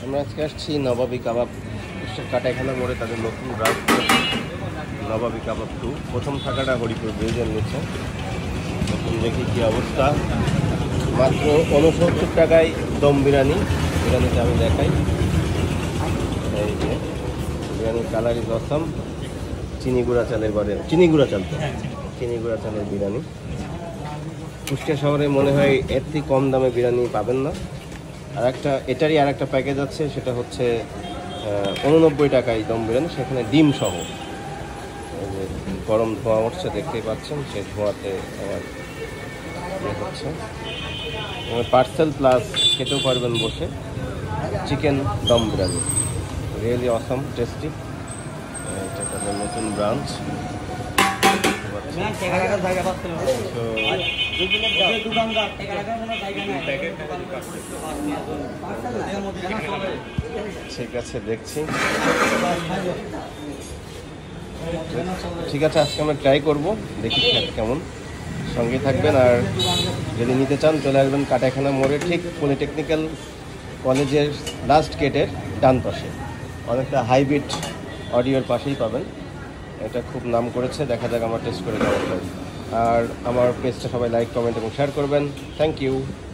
আমরা আজকে আসছি নবাবী কাবাব কাটাইখানা মোড়ে তাদের নতুন ব্রাঞ্চ নবাবী কাবাব 2 প্রথম থাকাটা হরিপুর ব্রিজের নিচে। নতুন দেখি কী অবস্থা। মাত্র 69 টাকায় দম বিরিয়ানিটা আমি দেখাই। এই যে বিরিয়ানির কালার ইজ অসাম। চিনি গুঁড়া চালের বিরিয়ানি। কুষ্টিয়া শহরে মনে হয় এর থেকে কম দামে বিরিয়ানি পাবেন না। এটারই আর একটা প্যাকেজ আছে, সেটা হচ্ছে 89 টাকায় দম বিরিয়ানি, সেখানে ডিম সহ। গরম ধোঁয়া উঠছে, দেখতেই পাচ্ছেন। সেই ধোঁয়াতে আমার হচ্ছে পার্সেল প্লাস খেতেও পারবেন বসে। Chicken dum biryani really awesome tasty. এটা তাদের নতুন ব্রাঞ্চ। ঠিক আছে, দেখছি। ঠিক আছে, আজকে আমরা ট্রাই করবো, দেখি কেমন। সঙ্গে থাকবেন। আর যদি নিতে চান চলে আসবেন কাটাইখানা মোড়ে, ঠিক পলিটেকনিক্যাল কলেজের লাস্ট গেটের ডান পাশে, অনেকটা হাইব্রিড অডিওর পাশেই পাবেন। এটা খুব নাম করেছে, দেখা যাক আমার টেস্ট করে কেমন হয়। আর আমার পেজটা সবাই লাইক, কমেন্ট এবং শেয়ার করবেন। Thank you.